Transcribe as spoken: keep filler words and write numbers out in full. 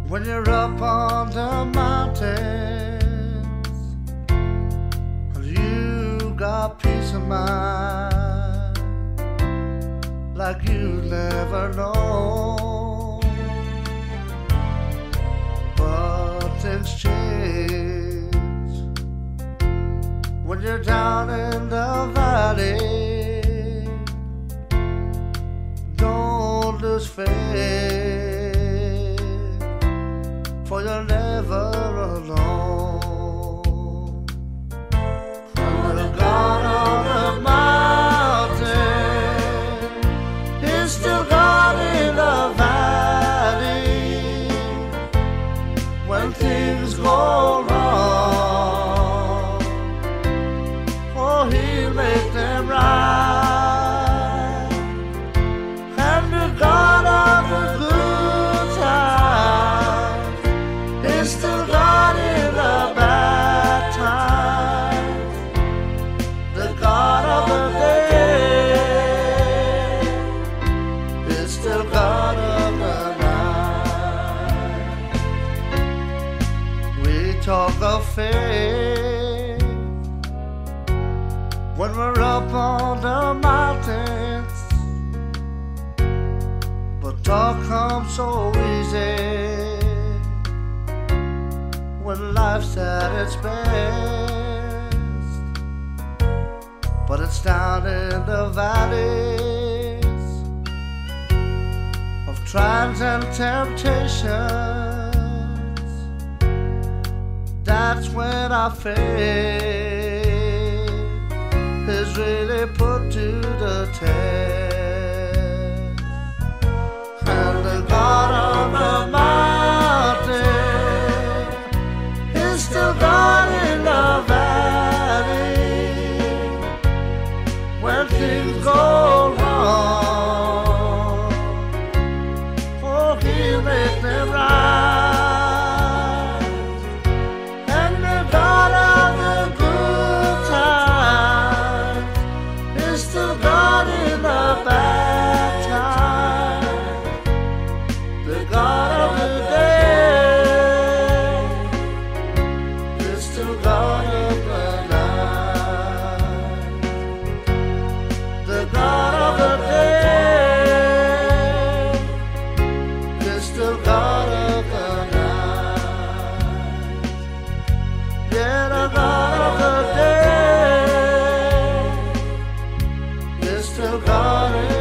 When you're up on the mountains, you got peace of mind like you never known. But things change when you're down in the valley. Don't lose faith, for you're never alone. And the God on the mountain is still God in the valley. When things go wrong, oh, He'll make them right. And the God of the good times is still God in the bad times. The God of the day is still God of the night. We talk of faith when we're up on the mountains, but talk comes so easy when life's at its best. But it's down in the valleys of trials and temptations, that's when our faith is really put to the test. And the God of the mountain is still God in the valley. When things go wrong, oh, He'll make them right. And the God of the good times is still God in the bad times. The God of the day is still God of the night. The God of the day is still God of the night. Yeah, the God of the day is still God in